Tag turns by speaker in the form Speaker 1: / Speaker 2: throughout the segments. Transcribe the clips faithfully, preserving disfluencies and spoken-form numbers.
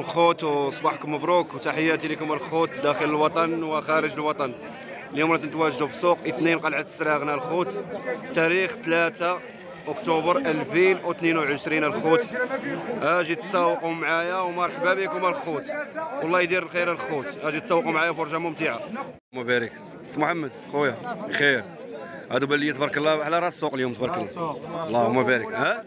Speaker 1: الخوت وصباحكم مبروك وتحياتي لكم الخوت داخل الوطن وخارج الوطن. اليوم رانا نتواجدوا في سوق اثنين قلعة السراغنة الخوت، تاريخ ثلاثة أكتوبر ألفين واثنين وعشرين الخوت. اجي تسوقوا معايا ومرحبا بكم الخوت، والله يدير الخير الخوت. اجي تسوقوا معايا فرجة ممتعة. مبارك سي محمد خويا بخير. هادو بان لي تبارك الله على راس السوق اليوم تبارك الله. اللهم بارك. ها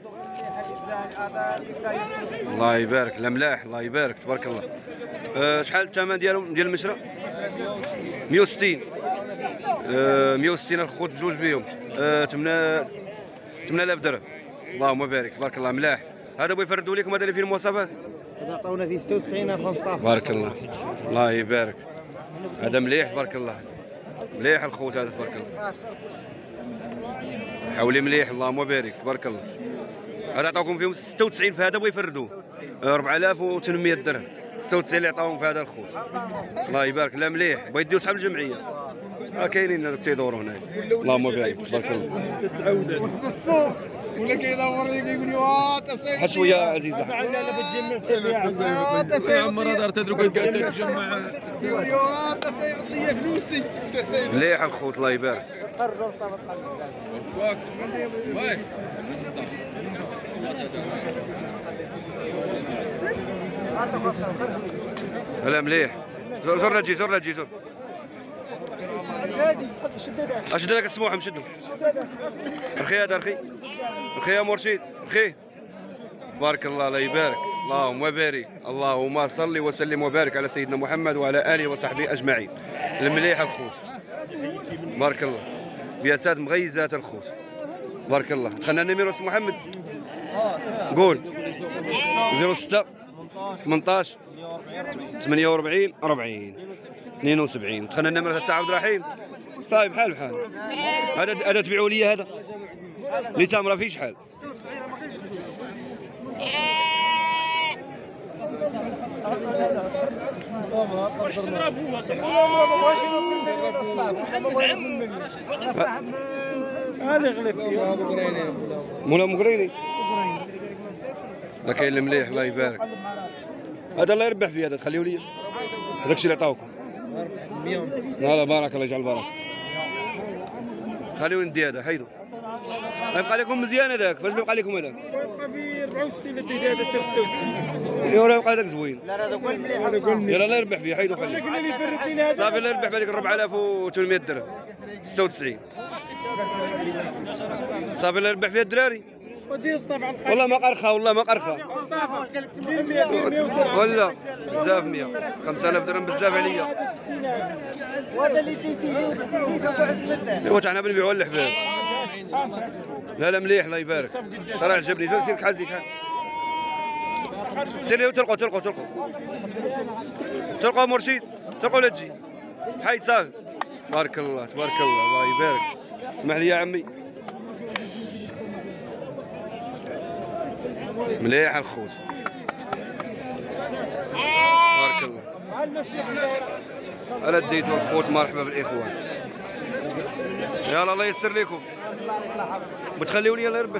Speaker 1: الله يبارك. لا ملاح الله يبارك تبارك الله. أه شحال الثمن ديالهم ديال المشرة؟ مية وستين. أه مية وستين الخوت بجوج بيهم. أه ثمانية آلاف درهم. اللهم بارك تبارك الله ملاح. هذا بغا يفردوا لكم، هذا اللي فيه المواصفات
Speaker 2: عطاونا فيه ستة وتسعين ألف مصطفى.
Speaker 1: بارك الله الله يبارك. هذا مليح تبارك الله، مليح الخوت هذا تبارك الله، حولي مليح اللهم بارك تبارك الله. هذا عطاوكم فيهم ستة وتسعين، في هذا بغا يفردوه أربعة آلاف وثمانمية درهم. ستة وتسعين اللي عطاوهم في هذا الخوت الله يبارك. لا مليح بغا يديو صحاب الجمعيه، راه كاينين هذوك تيدوروا هنايا اللهم بارك تبارك الله.
Speaker 2: السوق ولا كيدور كيقول لي واه تصيب
Speaker 1: حد شويه عزيز لحد
Speaker 2: لا بتجمع سير يا عمر هذا تدرك تجمع واه تصيب الضياف فلوسي
Speaker 1: مليح الخوت الله يبارك. لا مليح. زور زور نجي زور نجي زور. اشد لك السموحه مشدو. رخي هذا رخي رخي يا مرشد رخي. بارك الله الله يبارك. اللهم بارك. اللهم صل وسلم وبارك على سيدنا محمد وعلى اله وصحبه اجمعين. المليح الخوت بارك الله. بياسات مغيزات الخوت بارك الله. دخلنا النميرو سي محمد. قول صفر ستة ثمنطاش ثمانية وأربعين أربعين اثنين وسبعين. دخلنا النمرة تاع عبد الرحيم صايب بحال بحال. هذا هذا تبيعوا لي هذا اللي تامره فيه شحال؟
Speaker 2: احسن راه بوها هاني غلب فيه
Speaker 1: مولا مقريني. لا كاين المليح الله يبارك. هذا الله يربح فيه، هذا تخليو لي هذاك الشيء اللي عطاوكم. لا لا بارك الله يجعل بارك. خليو ندي هذا حيدو. يبقى لكم مزيان هذاك. فاش بيبقى لكم هذاك؟
Speaker 2: بقى في أربعة وستين ديت هذا حتى ستة وتسعين.
Speaker 1: ايوا يبقى هذاك زوين.
Speaker 2: لا هذا كل مليح هذا كل مليح.
Speaker 1: يلا الله يربح فيه حيدو خليه.
Speaker 2: قلنا لي فرد لينا هذا
Speaker 1: صافي الله يربح بالك أربعة آلاف وثمانمية درهم ستة وتسعين. صافي الله يربح فيها الدراري.
Speaker 2: ودير مصطفى على
Speaker 1: والله ما قرخه والله ما قرخه.
Speaker 2: مصطفى دير مية دير مية وسبعين
Speaker 1: ولا بزاف مية خمسة آلاف درهم بزاف عليا.
Speaker 2: وهذا اللي تيتي عز
Speaker 1: ايوا تاعنا بنبيعوا الحباب. لا لا مليح الله يبارك. صراحه عجبني. شوف سير كحازيك ها سير تلقوا تلقوا تلقوا تلقوا مرشد تلقوا لا تجي حيد صافي. تبارك الله تبارك الله الله يبارك. اسمح لي يا عمي. مليح الخوت تبارك الله. انا ديتو الخوت مرحبا بالاخوان. يلا الله يسر لكم. بتخليوا لي الله يربح.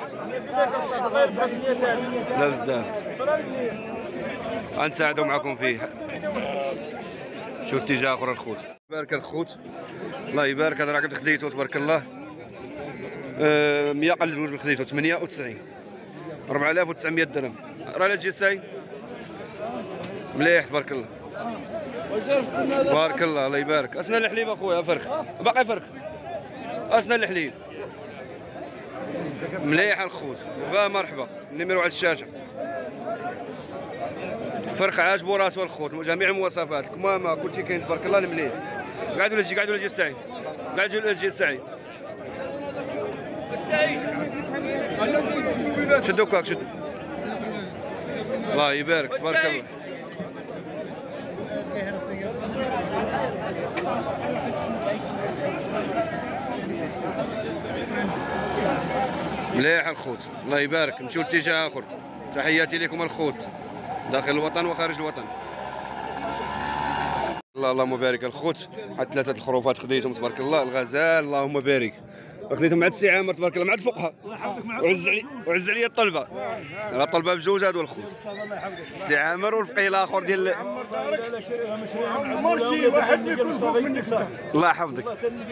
Speaker 1: لا بزاف غنساعدوا معكم فيه. شو اتجاه اخر الخوت. بارك الخوت الله يبارك. هذا راك خديتو تبارك الله. آه مية قل جوج خديتو ثمانية وتسعين أربعة آلاف وتسعمية درهم. راه لا تجي ساي مليح تبارك الله. بارك الله الله يبارك. اسنا الحليب اخويا فرخ باقي فرخ. اسنا الحليب مليح الخوت. مرحبا النميرو على الشاشه. فرخ عاجبو راسو الخوت جميع المواصفات كمامه كلشي كاين تبارك الله المليح. قعدوا لجي قعدوا لجي السعيد قعدوا لجي السعيد شدوا كاك شدوا الله يبارك تبارك الله. مليح الخوت الله يبارك. نمشيو لاتجاه اخر. تحياتي لكم الخوت داخل الوطن وخارج الوطن. الله اللهم بارك الخوت. عاد ثلاثه الخروفات خديتهم تبارك الله. الغزال اللهم بارك خديتهم مع السي عامر تبارك الله مع فوقها وعز علي وعز عليا الطلبه. راه الطلبه بجوج هادو الخوت السي عامر والفقيه الاخر ديال الله يحفظك.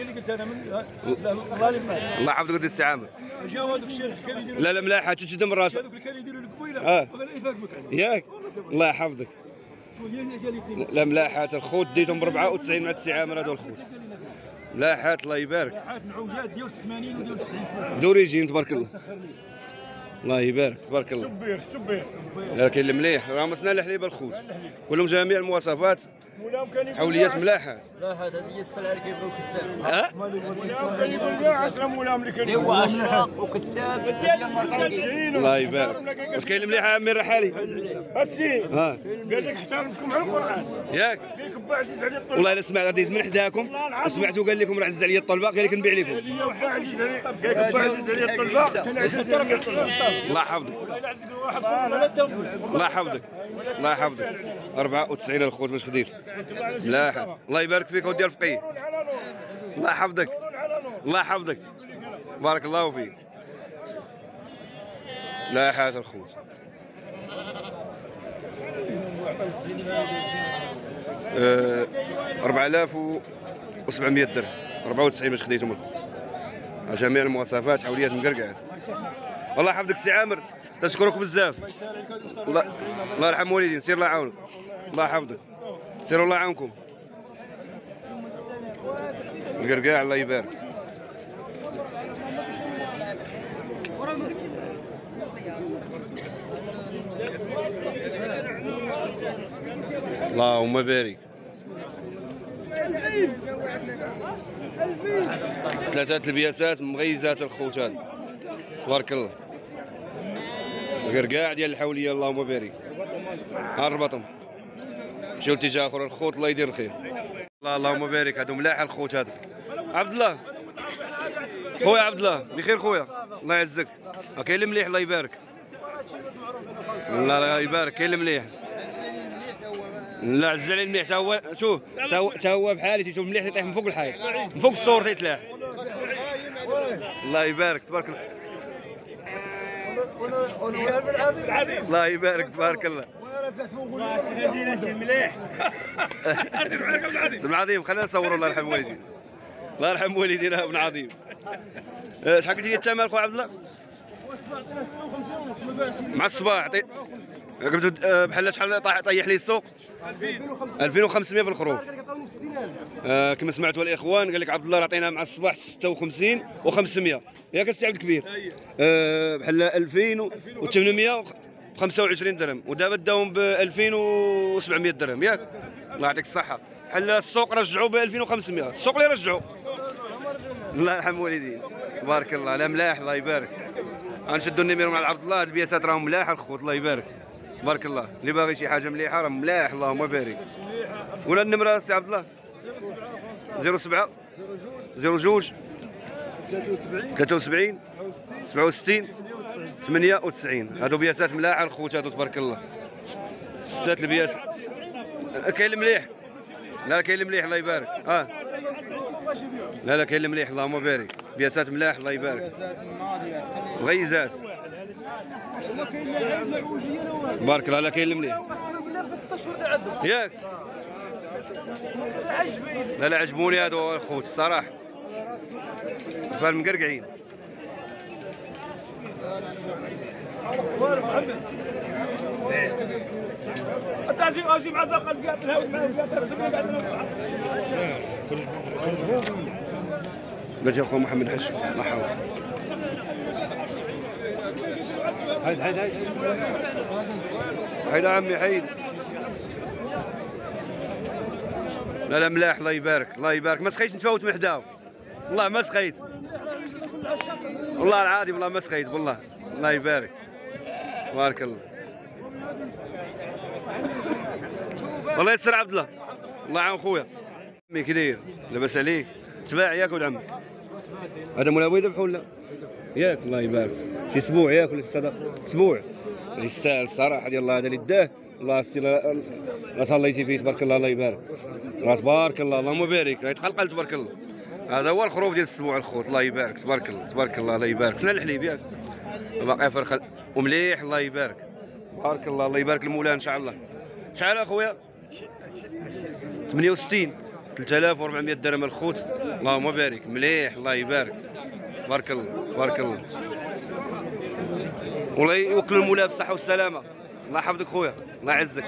Speaker 1: الله يحفظك ودي السي عامر. لا لا ملاحه تشد من راسك اه ياك الله يحفظك. لا ملاحات الخوت ديتهم ب أربعة وتسعين مع السي عامر هادو الخوت ملاحات الله يبارك.
Speaker 2: ملاحات معوجات ديال ثمانين وديال تسعين
Speaker 1: دوريجين تبارك الله. الله يبارك تبارك الله.
Speaker 2: سبير سبير
Speaker 1: لا كاين المليح راه مسنا الحليبه الخوت كلهم جميع المواصفات حوليات ملاحات.
Speaker 3: لا هذا هي السلعه اللي كيبغيو كساب.
Speaker 1: ها
Speaker 2: مولاهم كان يقول كاع عشرة مولاهم اللي كان
Speaker 3: اللي هو عشاق وكساب ديال المرطين.
Speaker 1: الله يبارك. واش كاين المليح عامي الرحالي؟
Speaker 2: السي
Speaker 1: ها
Speaker 2: قال لك احترمتكم على القران
Speaker 1: ياك
Speaker 2: قال لك با عزيز علي الطلبه.
Speaker 1: والله الا سمعت غادي من حداكم وسمعتوا قال لكم راه عز عليا الطلبه قال لك نبيع لكم.
Speaker 2: هي وحده عزيز علي قال لك با عزيز علي الطلبه كان عزيز علي الطلبه.
Speaker 1: الله يحفظك. الله يحفظك. الله يحفظك. أربعة وتسعين الخوت باش خديت ملاحه. الله يبارك فيك ودي الفقيه. الله يحفظك. الله يحفظك بارك الله فيك. ملاحات الخوت أه أربعة آلاف وسبعمية درهم أربعة وتسعين باش خديتهم الخوت جميع المواصفات حوليات مقرقعات. الله يحفظك السي عامر تشكرك بزاف. الله الله يرحم والدين سير الله يعاونك. الله يحفظك سير الله يعاونكم. مقرقاع الله يبارك. اللهم بارك. ثلاثة البياسات مغيزات الخوت هذا تبارك الله. قرقاع ديال الحوليه اللهم بارك. ها ربطهم مشيو لاتجاه اخر الخوت الله يدير الخير. الله اللهم بارك. هادو ملاح الخوت هذا. عبد الله خويا عبد الله بخير خويا الله يعزك. كاين المليح الله يبارك. الله يبارك كاين المليح. لا عز علي المليح تا هو شوف تا هو بحالي تيشوف المليح تيطيح من فوق الحيط من فوق الصور تيتلاح. الله يبارك تبارك الله. الله يبارك تبارك الله.
Speaker 2: مليح
Speaker 1: ابن عظيم خلينا نصوروا الله يرحم والدينا. الله يرحم والدينا ابن عظيم. شحال قلت لي الثمن خويا عبد الله؟ مع الصباح قلت بحال شحال طيح لي السوق؟ ألفين وخمسمية في الخروج. آه كما سمعتوا الاخوان قال لك عبد الله عطينا مع الصباح ستة وخمسين وخمسمية ياك السي عبد الكبير. آه بحال ألفين وثمانمية وخمسة وعشرين درهم ودابا داهم ب ألفين وسبعمية درهم ياك. الله يعطيك الصحه. بحال السوق رجعوا ب ألفين وخمسمية السوق اللي رجعوا. الله يرحم والدين تبارك الله. لا ملاح الله يبارك. غنشدوا النميرو مع عبد الله. البياسات راهم ملاح الخوت الله يبارك بارك الله. اللي باغي شي حاجه مليحه راه ملاح اللهم بارك. ولا النمره السي عبد الله؟ صفر سبعة صفر جوج ثلاثة وسبعين سبعة وستين ثمانية وتسعين. هادو بياسات ملاحه الخوت هادو تبارك الله. ستات البياس. كاين المليح؟ لا كاين المليح الله يبارك. اه لا لا كاين المليح اللهم بارك. بياسات ملاح الله يبارك. غيزات بارك الله. لا كاين المليح ياك. لا لا عجبوني هادو الخوت الصراحه فالمقرقعين.
Speaker 2: اجي اجي مع زقل فيها الهواء معاه
Speaker 1: باجي اخويا محمد حش الله حول.
Speaker 4: هيد هيد هيد
Speaker 1: هيدا عمي حيد. لا لا ملاح الله يبارك الله يبارك. ما سخيتش نتفاوت من حداهم والله ما سخيت والله العظيم والله ما سخيت والله. الله يبارك بارك الله. والله يسر عبد الله الله يعاون خويا. عمي كي داير لاباس عليك؟ تباع ياك ولد عمي؟ هذا مولا بو يذبحوا ولا ياك؟ الله يبارك. شي اسبوع ياك ولا صدق اسبوع اللي يستاهل الصراحه ديال الله. هذا اللي داه الله السي الله صليتي فيه تبارك الله الله يبارك. راه تبارك الله اللهم بارك راه يتقلقل تبارك الله. هذا هو الخروف ديال السبوع الخوت. الله يبارك تبارك الله تبارك الله. الله يبارك سنة الحليب ياك باقي فرخ ومليح. الله يبارك بارك الله. الله يبارك المولى ان شاء الله. شحال اخويا؟ ثمانية وستين ثلاثة آلاف وأربعمائة درهم الخوت. اللهم بارك مليح. الله يبارك بارك الله بارك الله. والله يوكل المولى بالصحة والسلامة. الله يحفظك خويا الله يعزك.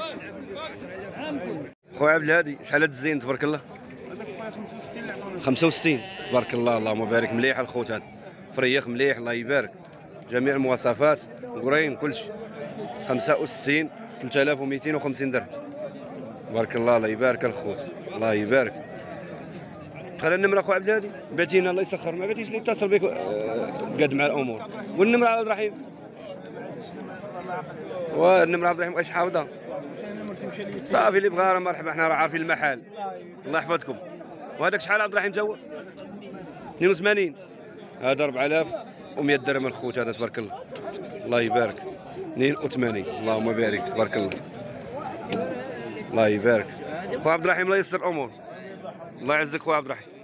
Speaker 1: خويا عبد الهادي شحال هاد الزين تبارك الله؟ خمسة وستين تبارك الله. اللهم بارك مليح الخوت هذا فريخ مليح. الله يبارك جميع المواصفات قرين كلشي. خمسة وستين ثلاثة آلاف ومئتين وخمسين درهم تبارك الله. الله يبارك الخوت الله يبارك. بقى النمره اخو عبد الهادي بعتينا الله يسخر ما بعتيش اللي اتصل بك قاد مع الامور. والنمره عبد الرحيم والنمره عبد الرحيم اش حافظها صافي اللي بغا راه مرحبا حنا راه عارفين المحل. الله يحفظكم. وهذاك شحال عبد الرحيم تا هو؟ اثنين وثمانين هذا أربعة آلاف ومئة درهم الخوت هذا تبارك الله. الله يبارك اثنين وثمانين اللهم بارك تبارك الله. الله يبارك خو عبد الرحيم الله ييسر الامور. الله يعزك خو عبد الرحيم.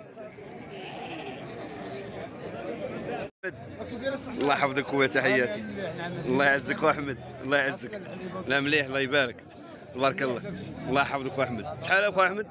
Speaker 1: الله يحفظك خويا تحياتي. الله يعزك خو احمد الله يعزك. لا مليح الله يبارك تبارك الله. الله يحفظك خو احمد. شحال اخو احمد؟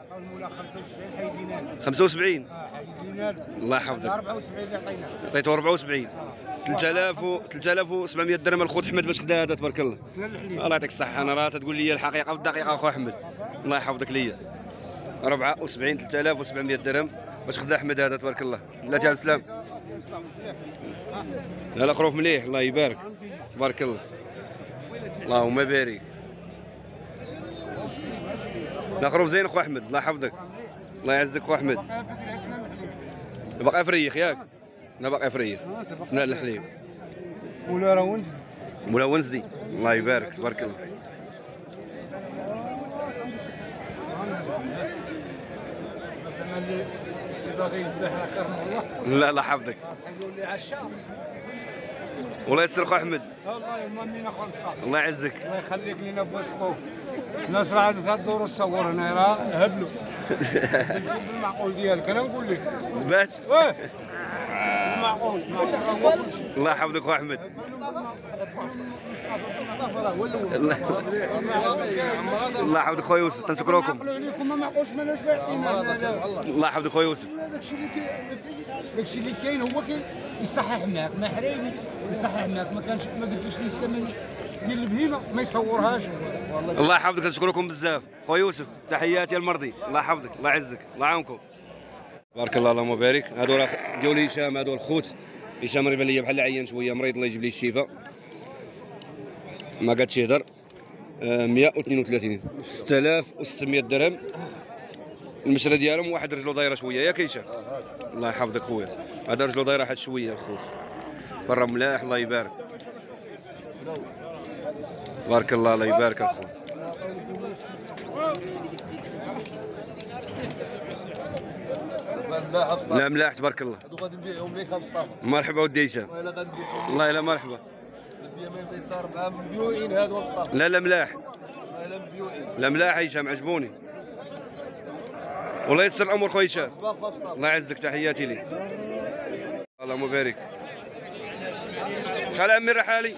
Speaker 1: خمسة وسبعين الله يحفظك. عطيته أربعة وسبعين ثلاثة آلاف و ثلاثة آلاف وسبعمائة درهم الخوت احمد باش خدا هذا تبارك الله. الله يعطيك الصحة. انا راه تقول لي الحقيقة والدقيقة اخو احمد. الله يحفظك ليا أربعة وسبعين ثلاثة آلاف وسبعمائة درهم باش خدا احمد هذا تبارك الله. بلاتي عبد السلام. لا لا خروف مليح الله يبارك تبارك الله. اللهم بارك. لا خروف زين اخو احمد الله يحفظك الله يعزك خو احمد. باقي فريخ ياك؟ لا باقي فريخ سناء الحليب.
Speaker 4: مولا راه ونزدي
Speaker 1: مولا ونزدي الله يبارك تبارك الله. لا لا حفظك والله يسر خو احمد.
Speaker 4: والله يمنين اخو مصطفى
Speaker 1: الله يعزك.
Speaker 4: الله يخليك لينا بوسطو. الناس راه عندها الدور تصور هنا راه هبلوا بالمعقول ديالك انا نقول لك
Speaker 1: باش
Speaker 4: واه المعقول
Speaker 1: الله يحفظك خو احمد.
Speaker 4: مصطفى راه هو الاول
Speaker 1: الله يحفظك خو يوسف تنشكروكم.
Speaker 4: عليكم ما معقولش مالناش بايعين
Speaker 1: الله يحفظك خو يوسف.
Speaker 4: داكشي اللي كاين داكشي اللي كاين هو كاين يصحح معاك ما حريمي يصحح معاك ما كانش ما قلتليش لي الثمن ديال البهيمه ما يصورهاش.
Speaker 1: الله يحفظك تنشكركم بزاف خو يوسف تحياتي المرضي. الله يحفظك الله يعزك الله يعاونكم بارك الله. اللهم بارك. هادو راه ديال هشام هادو الخوت. هشام راه يبان ليا بحال عيان شويه مريض الله يجيب ليه الشفاء ما قادش يهضر. مئة واثنين وثلاثين ستة آلاف وستمائة درهم المشره ديالهم. واحد رجلو دايره شويه ياك هشام الله يحفظك خويا. هذا رجلو دايره واحد شويه الخوت فرا ملاح الله يبارك بارك الله. الله يبارك الخوت. لا ملاح تبارك الله.
Speaker 4: غادي نبيعهم ليك مصطفى.
Speaker 1: مرحبا ودي هشام.
Speaker 4: ولا غنبيعهم
Speaker 1: الله يلا مرحبا.
Speaker 4: مع مبيوعين هادو مصطفى.
Speaker 1: لا لا ملاح
Speaker 4: لا مبيوعين
Speaker 1: لا ملاح هشام عجبوني. والله يسر الامور خويا هشام. الله يعزك تحياتي لي. اللهم بارك. شحال عمي الرحالي؟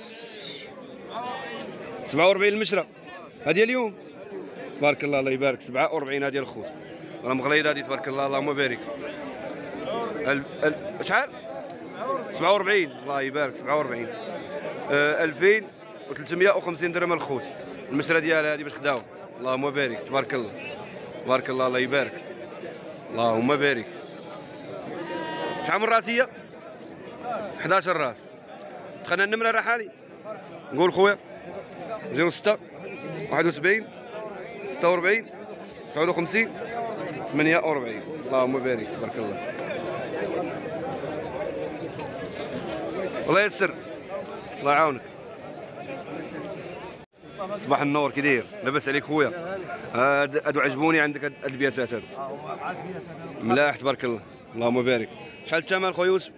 Speaker 1: سبعة وأربعين المشرة هذه اليوم بارك الله. الله يبارك سبعة وأربعين هذه الخوت راه مغليظه هذه تبارك الله. اللهم بارك. ال... ال... شحال؟ سبعة وأربعين الله يبارك سبعة وأربعين. آه ألفين وثلاثمائة وخمسين درهم الخوت المشرة ديالها هذه باش خداو. اللهم بارك تبارك الله بارك الله. الله يبارك اللهم بارك. شحال من راسيه؟ أحد عشر راس. دخلنا النمره الرحالي نقول خويا صفر ستة واحد وسبعين ستة وأربعين تسعة وخمسين ثمانية وأربعين. اللهم بارك تبارك الله. الله يسر الله يعاونك. صباح النور كي داير؟ لاباس عليك خويا؟ هادو عجبوني عندك هاد البياسات هادو ملاح تبارك الله. اللهم بارك. شحال الثمن خويا يوسف؟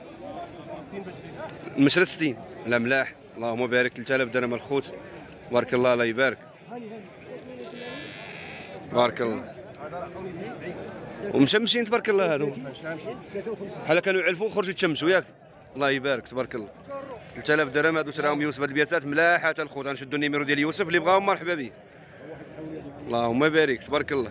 Speaker 1: المشرة ستين. لا ملاح اللهم بارك. ثلاثة آلاف درهم الخوت بارك الله. الله يبارك بارك الله. ومشمشين تبارك الله هادو بحال كانوا يعلفوا خرجوا يتشمشوا ياك. الله يبارك تبارك الله. ثلاثة آلاف درهم هادو شراهم يوسف. هاد البياسات ملاحه الخوت. غنشدوا النيميرو ديال يوسف اللي بغاهم مرحبا به. اللهم بارك تبارك الله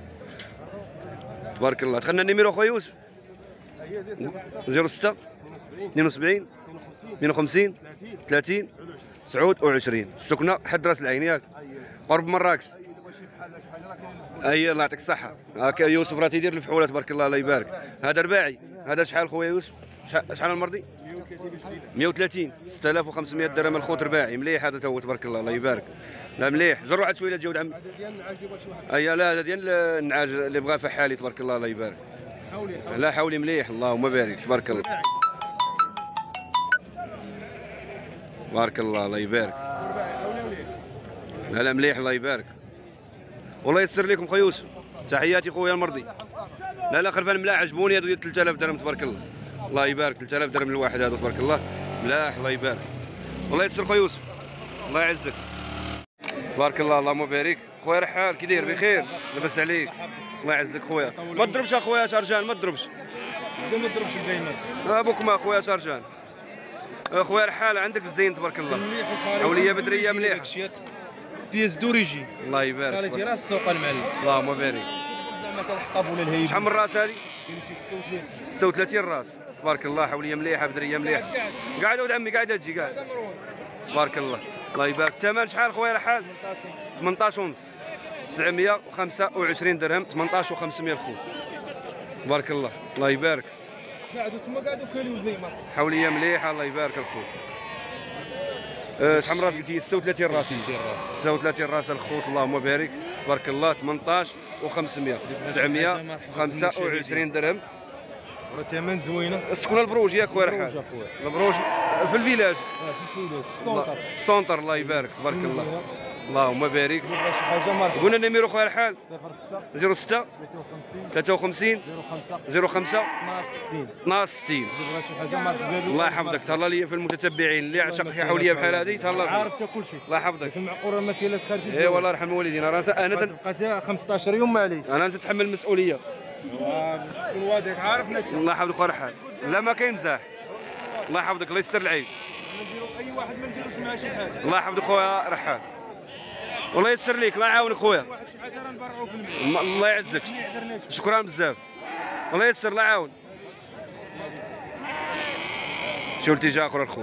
Speaker 1: تبارك الله. دخلنا النيميرو خويا يوسف صفر ستة اثنين وسبعين اثنين وخمسين ثلاثين تسعة وعشرين. السكنه حد راس العين ياك قرب مراكش. اي الله يعطيك الصحه. هاكا يوسف راه تيدير الفحوله تبارك الله. الله يبارك. هذا رباعي. هذا شحال خويا يوسف؟ شحال المرضي؟ مئة وثلاثين. ستة آلاف وخمسمئة درهم الخوت رباعي. مليح هذا هو تبارك الله. الله يبارك. لا مليح. جروا عاد شويه تجاوب عمي. اي لا هذا ديال النعاج اللي بغى فحالي تبارك الله. الله يبارك. لا حولي مليح. اللهم بارك تبارك الله بارك الله. الله يبارك. لا لا مليح. الله يبارك. والله يسر لكم خويا يوسف. تحياتي خويا المرضي. لا لا خرفان ملاح. عجبوني هادو ديال ثلاثة آلاف درهم تبارك الله. الله يبارك. ثلاثة آلاف درهم الواحد هادو تبارك الله ملاح. الله يبارك. والله يسر خويا يوسف. الله يعزك بارك الله. اللهم بارك. خويا رحال كي داير؟ بخير لاباس عليك. الله يعزك خويا. ما تضربش اخويا شرجان ما تضربش.
Speaker 2: ما تضربش البينات.
Speaker 1: ابوك ما خويا شرجان. خويا رحال عندك الزين تبارك الله. اوليه بدريه مليحه.
Speaker 2: بياس دوريجي.
Speaker 1: الله يبارك.
Speaker 2: قالتي راس السوق المعلم.
Speaker 1: اللهم بارك.
Speaker 2: زعما كنحطب ولا الهيب.
Speaker 1: شحال من راس هذه؟
Speaker 2: كاين شي ستة وثلاثين.
Speaker 1: ستة وثلاثين راس تبارك الله. حوليه مليحه بدريه مليحه. قاعد ولد عمي قاعد تجي قاعد تبارك الله. الله يبارك. الثمن شحال خويا رحال؟ ثمنطاش ونص. تسعمئة وخمسة وعشرين درهم. ثمنطاش وخمسمئة الخوت تبارك الله. الله يبارك.
Speaker 2: قاعدوا تما قاعدوا كاليو البيمات.
Speaker 1: حوليه مليحه. الله يبارك الخوت. أه شحال من راس قلتي؟ ستة وثلاثين راس. ستة وثلاثين راس الخوت. اللهم بارك تبارك الله. ثمنطاش وخمسمئة. تسعمئة وخمسة وعشرين درهم.
Speaker 2: راه ثمن زوينه.
Speaker 1: السكنه البروج ياك خويا رحال؟ البروج في الفيلاج.
Speaker 2: اه في الفيلاج. السونتر.
Speaker 1: السونتر. الله يبارك تبارك الله. اللهم بارك.
Speaker 2: شي حاجه ماركه.
Speaker 1: قلنا النيميرو خويا رحال؟
Speaker 2: صفر ستة
Speaker 1: صفر ستة
Speaker 2: ثلاثة وخمسين
Speaker 1: ثلاثة وخمسين
Speaker 2: صفر خمسة
Speaker 1: صفر خمسة
Speaker 2: اثناش وستين.
Speaker 1: اثناش وستين.
Speaker 2: بغا شي حاجه ماركه قالوا.
Speaker 1: الله يحفظك. تهلا لي في المتتبعين اللي عشق في حوليه بحال هذه تهلا.
Speaker 2: عارف حتى كلشي.
Speaker 1: الله يحفظك.
Speaker 2: في المعقوره ما كاين لا خارج.
Speaker 1: اي والله يرحم والدينا. انا انا
Speaker 2: بقات خمسطاش يوم معليش.
Speaker 1: انا نتحمل المسؤوليه.
Speaker 2: شكون وادك عارفنا انت.
Speaker 1: الله يحفظك خويا رحال. لا ما كاين مزاح. الله يحفظك. الله يستر العيب.
Speaker 2: اي واحد ما نديروش معاه شي حاجه.
Speaker 1: الله يحفظك خويا رحال. والله يسر ليك. الله يعاونك خويا.
Speaker 2: واحد شي حاجه راه نبرعوا في المية.
Speaker 1: الله يعزك. شكرا بزاف. الله يسر. الله يعاون. شو التجاه اخرى الخوت.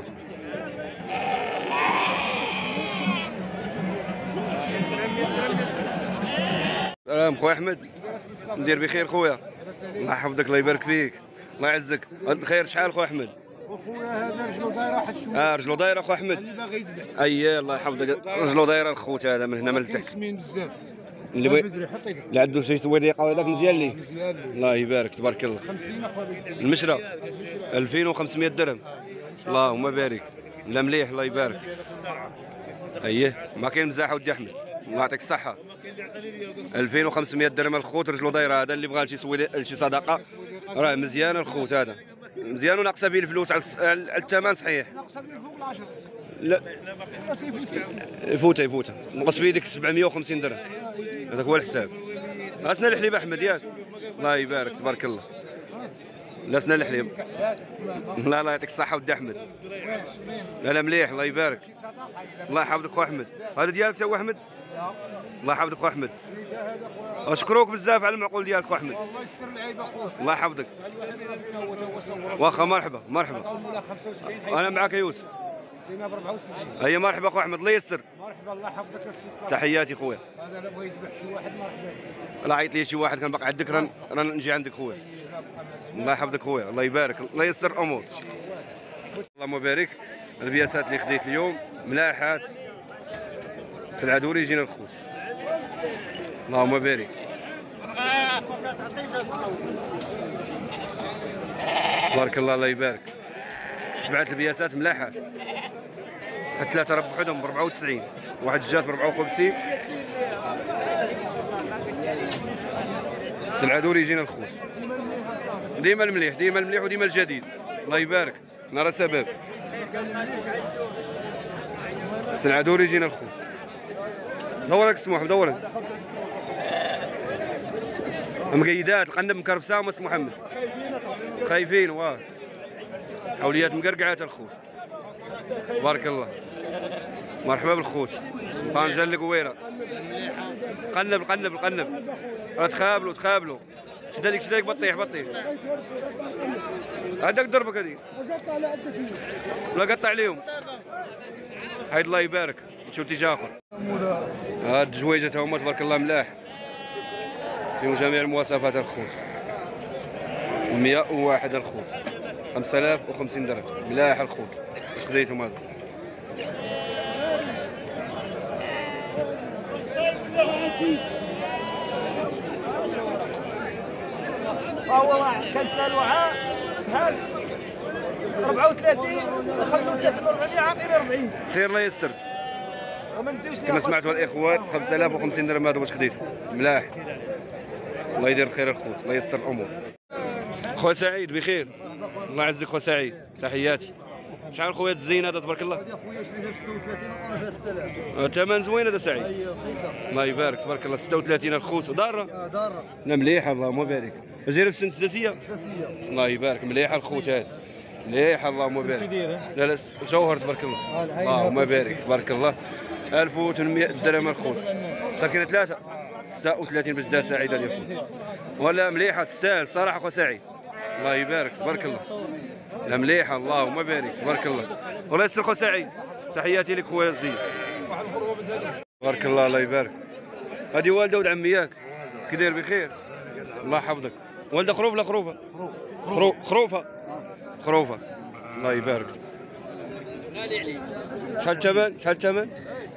Speaker 1: سلام خويا احمد. ندير بخير خويا. الله يحفظك. الله يبارك فيك. الله يعزك. الخير شحال خويا احمد؟
Speaker 4: خويا هذا رجلو دايره واحد شويه.
Speaker 1: اه رجلو دايره خويا احمد.
Speaker 4: اللي باغي يذبح.
Speaker 1: اييه الله يحفظك. رجلو دايره الخوت هذا من هنا من لتحت.
Speaker 4: سمين بزاف.
Speaker 1: اللي بغي
Speaker 4: بدري حط يدك.
Speaker 1: اللي عنده شي وديقه هذاك مزيان ليه.
Speaker 4: مزيان.
Speaker 1: الله يبارك تبارك الله.
Speaker 4: خمسين اخويا.
Speaker 1: المشرى ألفين وخمسمئة درهم. اللهم بارك. لا مليح. الله يبارك. اييه ما كاين مزاح ودي احمد. الله يعطيك الصحه. ألفين وخمسمئة درهم الخوت رجلو دايره. هذا اللي بغى شي سويد شي صدقه راه مزيان الخوت هذا. مزيان وناقصه به الفلوس على الثمن صحيح.
Speaker 4: ناقصه من فوق العشرة.
Speaker 1: لا يفوتها يفوتها. نقص في ديك سبعمئة وخمسين درهم. هذاك هو الحساب. اسنا الحليب احمد ياك. الله يبارك تبارك الله. لا سنا الحليب. لا الله يعطيك الصحه ودي احمد. لا لا مليح. الله يبارك. الله يحفظك خويا احمد. هذا ديالك تا هو احمد. الله يحفظك خويا احمد. اشكروك بزاف على المعقول ديالك خويا احمد.
Speaker 4: الله يستر العيب اخويا.
Speaker 1: الله يحفظك. واخا مرحبا مرحبا. انا معك يا يوسف.
Speaker 4: كاينه ب أربعة وسبعين.
Speaker 1: هيا مرحبا خويا احمد. الله يسر.
Speaker 4: مرحبا الله يحفظك يا سي مصطفى.
Speaker 1: تحياتي خويا.
Speaker 4: هذا انا بغى يذبح شي واحد مرحبا.
Speaker 1: لا عيط لي شي واحد كان باقي عندك راه راه نجي عندك خويا. الله يحفظك خويا. الله يبارك. الله يسر الامور. اللهم بارك. البياسات اللي خديت اليوم ملاحات سلعه دوريجين الخوت. اللهم بارك. بارك الله. الله يبارك. سبعه البياسات ملاحات. هاد ثلاثه راه بوحدهم ب أربعة وتسعين. واحد جات ب أربعة وخمسين. سلعه دوريجين الخوت. ديما المليح ديما المليح وديما الجديد. الله يبارك. نرى سبب. سلعه دوريجين الخوت. دورك سموح دورك. مقيدات القنب مكربسه ومس محمد خايفين واه حوليات مقرقعات الخوت بارك الله. مرحبا بالخوت طنجة القويره. قنب القنب القنب راه تخابلوا تخابلوا. شد هذيك شد هذيك بطيح بطيح. هذاك ضربك هذيك لا قطع عليهم. حيد الله يبارك. نشوف اتجاه اخر. هاد الجويجات هما تبارك الله ملاح فيهم جميع المواصفات الخوت. مئة وواحد الخوت خمسة آلاف وخمسين درهم ملاح الخوت. واش خديتهم هذا؟
Speaker 3: هو واحد كان سالوعه شحال أربعة وثلاثين خمسة وثلاثين أربعمية عاطيني أربعين.
Speaker 1: سير الله يسر.
Speaker 3: وما نديوش
Speaker 1: كما سمعتوا الاخوان خمسة آلاف وخمسين درهم هذا واش خديت ملاح. الله يدير الخير الخوت الله يسر الامور. خويا سعيد بخير الله يعزك خويا سعيد تحياتي. شحال خويا الزين هذا تبارك الله؟
Speaker 2: خويا شريتها ب ستة وثلاثين وطلع فيها ستة آلاف.
Speaker 1: ثمن زوين هذا سعيد.
Speaker 2: اييه رخيصه
Speaker 1: الله يبارك تبارك الله. ستة وثلاثين الخوت وداره
Speaker 2: اه داره.
Speaker 1: لا مليحه اللهم بارك. جايره في سن سداسيه
Speaker 2: اساسيه.
Speaker 1: الله يبارك مليحه الخوت هذه مليحه اللهم بارك. لا لا جوهر تبارك الله اللهم بارك تبارك الله. ألف وثمانمئة درهم الخوت ساكنه ثلاثه ستة وثلاثين باش دار سعيد اليوم ولا مليحه تستاهل صراحه خويا سعيد الله يبارك تبارك الله. لا مليحه اللهم بارك تبارك الله. والله يسر خويا سعيد تحياتي لك خويا الزين تبارك الله الله يبارك. هذه والده ولد عمي ياك كي داير بخير الله يحفظك. والده خروف لا خروفه؟ خروف خروفه خروفه الله يبارك. شحال الثمن شحال الثمن؟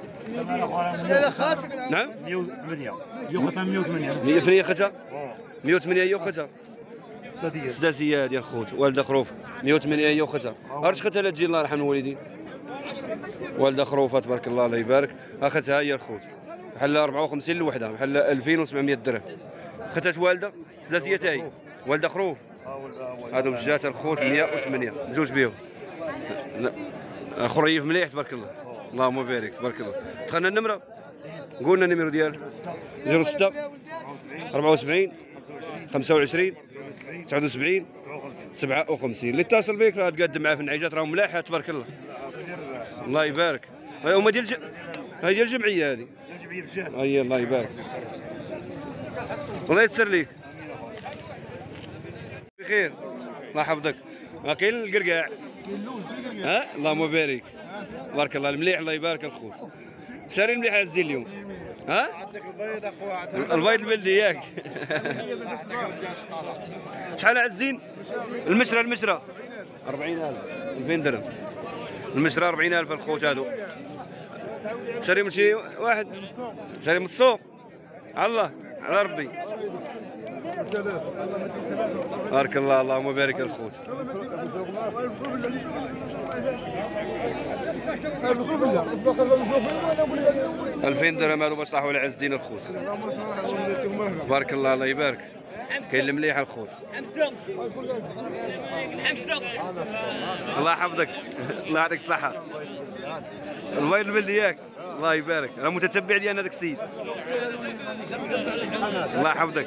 Speaker 1: نعم
Speaker 5: مئة وثمانية يوختها مئة وثمانية
Speaker 1: مئة وثمانية ختها مئة وثمانية يوختها سداسية ديال خوت والده خروف مئة وثمانية يوختها. ارش ختها لا تجي الله يرحم الوالدين. والده خروفه تبارك الله الله يبارك. اختها هي الخوت بحال أربعة وخمسين الوحده بحال ألفين وسبعمئة درهم. ختات والده سداسية تا هي والده خروف. هادو بجات الخوت مئة وثمانية جوج بيهم. خريف مليح تبارك الله اللهم بارك تبارك الله. دخلنا النمره قولنا النمره ديالك صفر ستة أربعة وسبعين خمسة وعشرين تسعة وسبعين سبعة وخمسين. اللي اتصل بك راه تقدم معاه في النعيجات راهم ملاحه تبارك الله الله يبارك. هما ديال هاي ديال الجمعيه هذه هي الله يبارك الله يسر ليك بخير الله يحفظك. ما كاين القرقاع ها اللهم بارك بارك الله المليح الله يبارك الخوت. شاري المليح عز الدين اليوم ها؟ عندك البيض اخويا البيض البلدي ياك. شحال عز الدين؟ المشرى المشرى أربعين ألف ألفين درهم المشرى أربعين ألف الخوت هادو. شاري من شي واحد شاري من السوق على الله على ربي بارك الله اللهم بارك الخوت. ألفين درهم هذو باش طاحوا لعز الدين الخوت بارك الله الله يبارك. كاين المليح الخوت الله يحفظك الله يعطيك الصحة. البيض البلدي ياك الله يبارك راه متتبع ديالنا داك السيد الله يحفظك.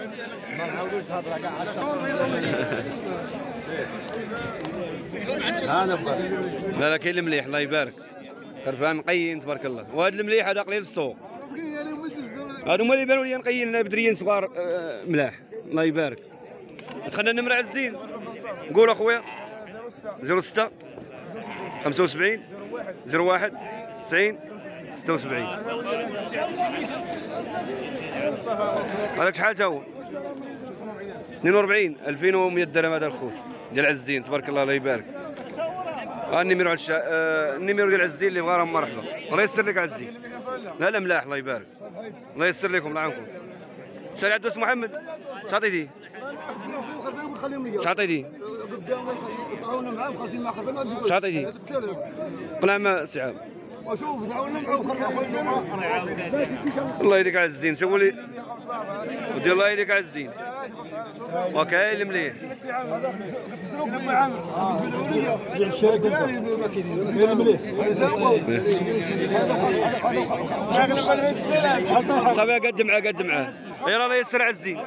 Speaker 1: لا لا كاين المليح الله يبارك خرفان نقيين تبارك الله. وهذا المليح هذا قليل في السوق هادو هما اللي بانوا لي نقيين بدريين صغار آه ملاح الله يبارك. دخلنا النمره عز الدين قول اخويا صفر ستة خمسة وسبعين صفر واحد تسعين ستة وسبعين. هذاك شحال تا هو؟ اثنين وأربعين ألفين ومئة درهم هذا الخوت ديال عز الدين تبارك الله الله يبارك. ها النيميرو على الشا... آه النيميرو ديال عز الدين اللي بغا راه مرحبا الله يسر لك عز الدين. لا لا ملاح الله يبارك الله يسر لكم الله يعاونكم. شاري عدوس محمد شاطيتي شاطيتي
Speaker 2: تعاوننا معاهم خالصين مع خرفان
Speaker 1: شاطيتي قناع ما سعاب
Speaker 2: وشوف تعاوننا معاهم خرفان
Speaker 1: الله يديك عز الدين. شوفوا لي ودي الله يديك عز الدين وكاين المليح
Speaker 2: هذاك بزروك في عامر بالعوليه الدراري ما كاينين المليح هذا هذا
Speaker 1: صافي قد معاه قد معاه يلا الله يسر عز الدين.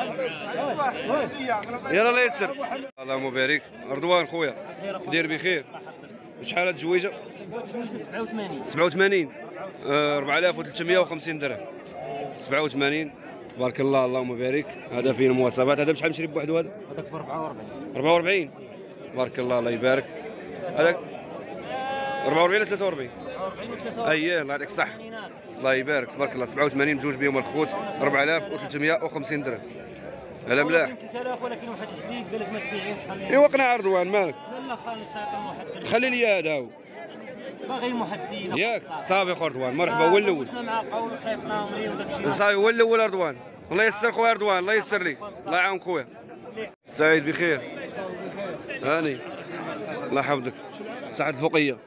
Speaker 1: يلا الله يسر. اللهم بارك. رضوان خويا دير بخير. شحال هاد الجويجه؟
Speaker 3: سبعة وثمانين.
Speaker 1: سبعة وثمانين. أربعة آلاف وثلاثمائة وخمسين درهم. سبعة وثمانين. تبارك الله اللهم بارك. هذا فيه المواصفات. هذا بشحال مشري بوحدو هذا؟
Speaker 3: هذاك ب أربعة وأربعين.
Speaker 1: أربعة وأربعين. تبارك الله الله يبارك. هذاك أربعة وأربعين ولا ثلاثة وأربعين؟ اييه الله يعطيك الصح. الله يبارك تبارك الله. سبعة وثمانين بجوج بهم الخوت. أربعة آلاف وثلاثمائة وخمسين درهم. لا ملاح.
Speaker 3: ثلاثة آلاف ولكن واحد الحبيب قال لك ما تبيعينش خليه.
Speaker 1: ايوا قنع رضوان مالك؟
Speaker 3: لا لا خالد ساكن واحد.
Speaker 1: خلي لي هذا هو.
Speaker 3: باغي واحد السيد.
Speaker 1: ياك صافي خو رضوان مرحبا هو الاول.
Speaker 3: وصلنا مع قول وصيفناهم ليه وداك الشيء.
Speaker 1: صافي هو الاول رضوان. الله يسر خويا رضوان الله يسر لك. الله يعاون خويا. سعيد بخير. هاني الله يحفظك. صحة الفوقية.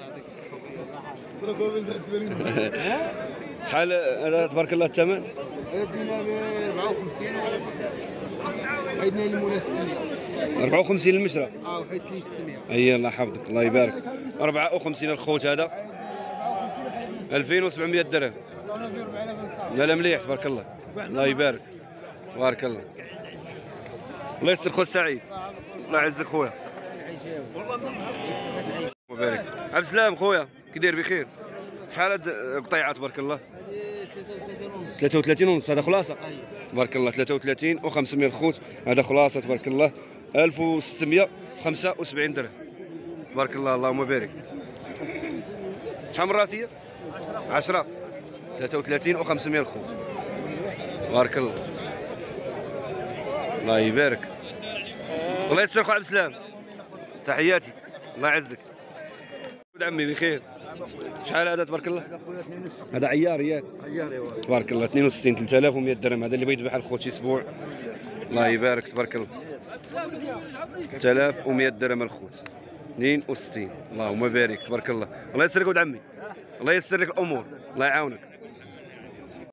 Speaker 1: شحال هذا تبارك الله الثمن؟
Speaker 4: دينا ب أربعة وخمسين حيدنا المولى ستمائة.
Speaker 1: أربعة وخمسين المشرى.
Speaker 4: اه وحيدت لي ستمائة.
Speaker 1: اي الله يحفظك الله يبارك. أربعة وخمسين الخوت هذا ألفين وسبعمائة درهم. لا لا مليح تبارك الله. الله يبارك بارك الله. الله يسر خويا سعيد. الله يعزك خويا. وبارك. عبد السلام خويا كي داير بخير؟ شحال هاد القطيعه تبارك الله؟ ثلاثة وثلاثين ونص هذا خلاصه؟ تبارك الله ثلاثة وثلاثين وخمسمائة الخوت هذا خلاصه تبارك الله. ألف وستمائة وخمسة وسبعين درهم. تبارك الله اللهم بارك. شحال من راسيه؟ عشرة. ثلاثة وثلاثين وخمسمائة الخوت. بارك الله. الله يبارك. الله يسر خويا عبد السلام. تحياتي. الله يعزك. ولد عمي بخير. شحال هذا تبارك الله؟ هذا عيار ياك؟ عيار ايوا. تبارك الله اثنين وستين ثلاثة آلاف ومائة درهم. هذا اللي بغى يذبح الخوت شي اسبوع. الله يبارك تبارك الله. ثلاثة آلاف ومائة درهم الخوت. اثنين وستين. اللهم بارك تبارك الله. الله يسرك ولد عمي. الله يسر لك الامور. الله يعاونك.